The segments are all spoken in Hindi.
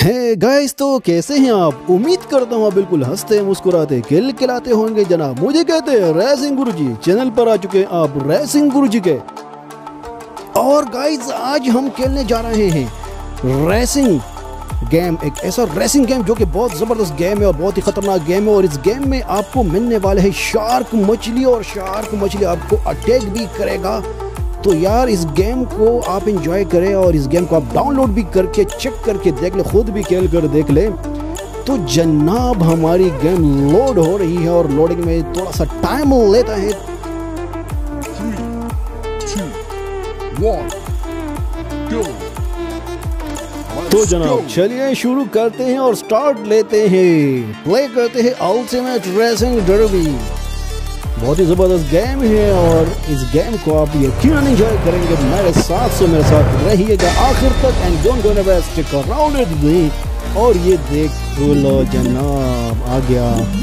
हे गाइस, तो कैसे हैं आप? उम्मीद करता हूँ आप बिल्कुल हंसते मुस्कुराते खिलखिलाते होंगे जनाब। मुझे कहते हैं रेसिंग गुरुजी। चैनल पर आ चुके हैं आप रेसिंग गुरुजी के। और गाइस आज हम खेलने जा रहे हैं रेसिंग गेम। एक ऐसा रेसिंग गेम जो कि बहुत ज़बरदस्त गेम है और बहुत ही ख़तरनाक गेम है। और इस गेम में आपको मिलने वाले है शार्क मछली, और शार्क मछली आपको अटैक भी करेगा। तो यार इस गेम को आप एंजॉय करें और इस गेम को आप डाउनलोड भी करके चेक करके देख ले, खुद भी खेल कर देख ले। तो जनाब हमारी गेम लोड हो रही है और लोडिंग में थोड़ा सा टाइम लेता है। 3, 2, 1, go। तो जनाब चलिए शुरू करते हैं और स्टार्ट लेते हैं, प्ले करते हैं अल्टीमेट रेसिंग डर्बी। बहुत ही ज़बरदस्त गेम है और इस गेम को आप यकीनन एंजॉय करेंगे मेरे साथ रहिएगा आखिर तक। And don't go nowhere, stick around with me. और ये देख लो जनाब आ गया।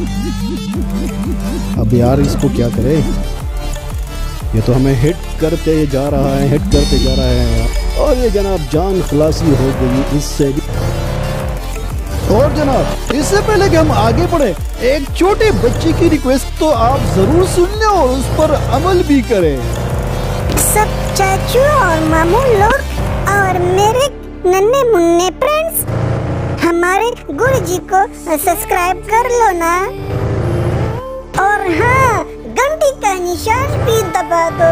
अब यार इसको क्या करें, ये तो हमें हिट करते जा रहा है, हिट करते जा रहा है। और ये जनाब जान खलासी हो गई इससे भी। और जनाब इससे पहले कि हम आगे बढ़े, एक छोटे बच्चे की रिक्वेस्ट तो आप जरूर सुन लें और उस पर अमल भी करें। सब चाचू और मामू लोग और मेरे नन्हे मुन्ने फ्रेंड्स, हमारे गुरुजी को सब्सक्राइब कर लो ना। और हाँ, घंटी का निशान भी दबा दो।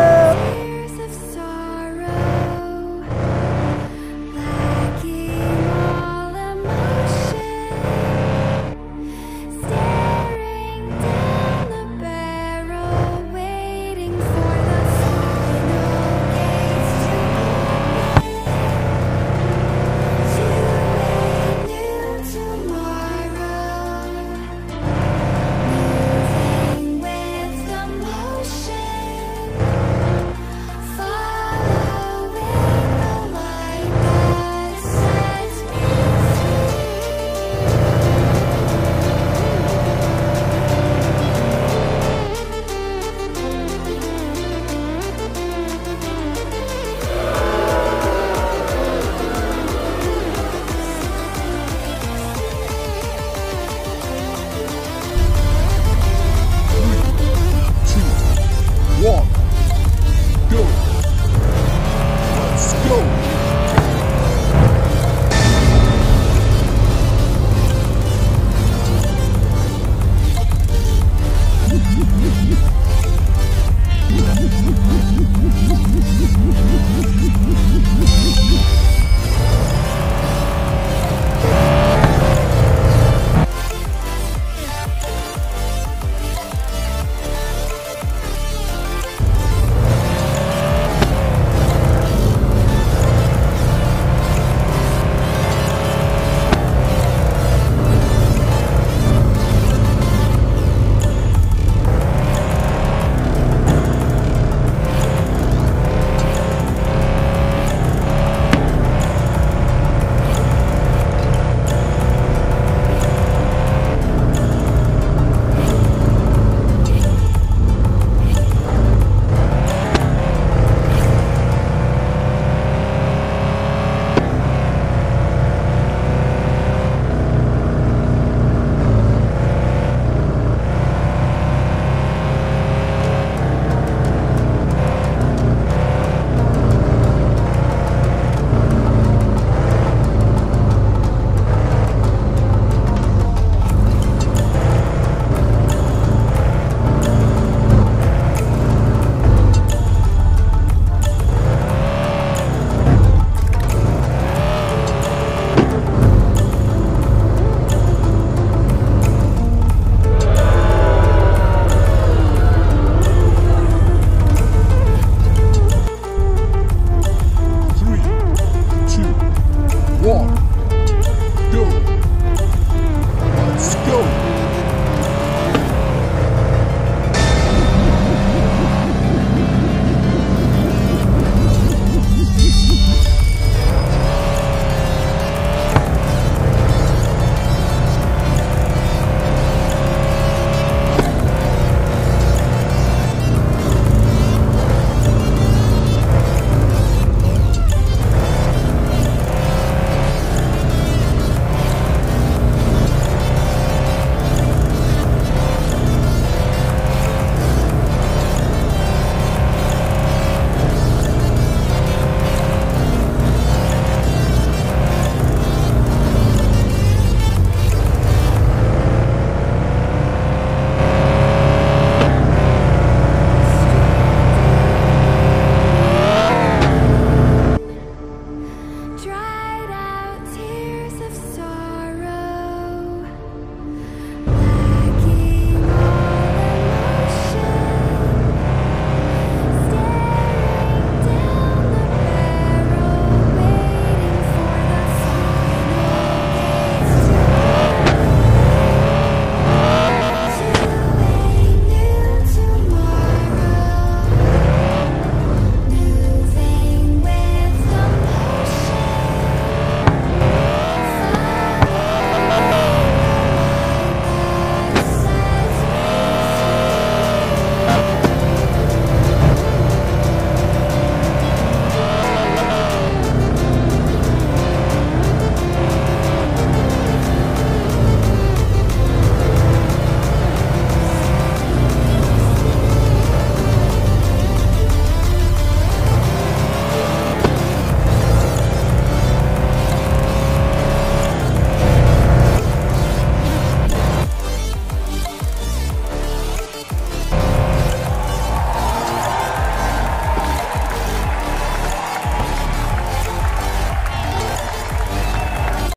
Go. Let's go.